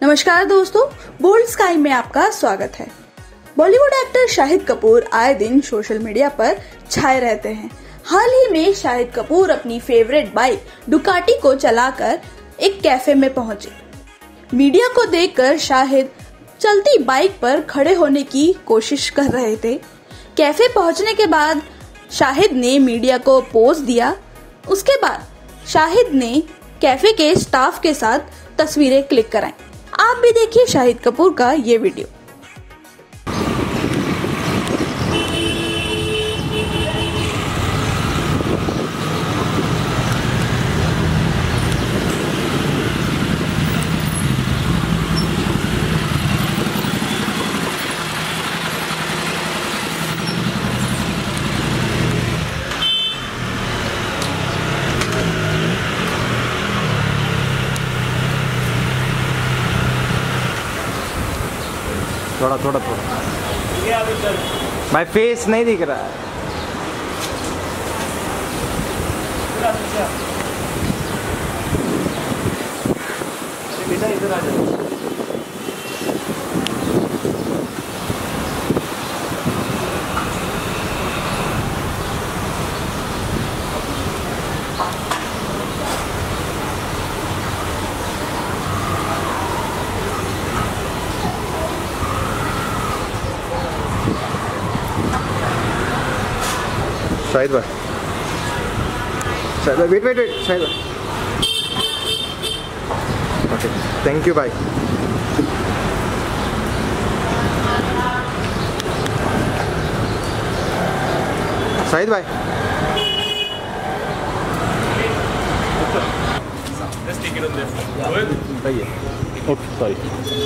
नमस्कार दोस्तों, bold sky में आपका स्वागत है। बॉलीवुड एक्टर शाहिद कपूर आए दिन सोशल मीडिया पर छाए रहते हैं। हाल ही में शाहिद कपूर अपनी फेवरेट बाइक डुकाटी को चलाकर एक कैफे में पहुंचे। मीडिया को देखकर शाहिद चलती बाइक पर खड़े होने की कोशिश कर रहे थे। कैफे पहुंचने के बाद शाहिद ने मीडिया को पोज दिया। उसके बाद शाहिद ने कैफे के स्टाफ के साथ तस्वीरें क्लिक कराई। आप भी देखिए शाहिद कपूर का ये वीडियो। थोड़ा माय फेस नहीं दिख रहा है। बेटा इधर आ जाओ। शाहिद भाई, वेट शाहिद भाई। ओके, थैंक यू भाई। शाहिद भाई, okay sorry.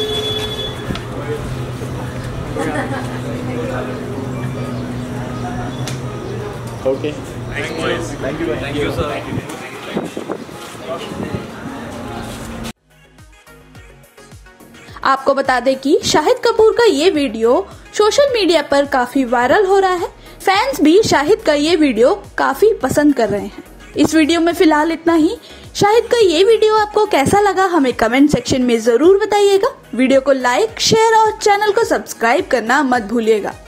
Okay. Thank you, sir. आपको बता दें कि शाहिद कपूर का ये वीडियो सोशल मीडिया पर काफी वायरल हो रहा है। फैंस भी शाहिद का ये वीडियो काफी पसंद कर रहे हैं। इस वीडियो में फिलहाल इतना ही। शाहिद का ये वीडियो आपको कैसा लगा हमें कमेंट सेक्शन में जरूर बताइएगा। वीडियो को लाइक, शेयर और चैनल को सब्सक्राइब करना मत भूलिएगा।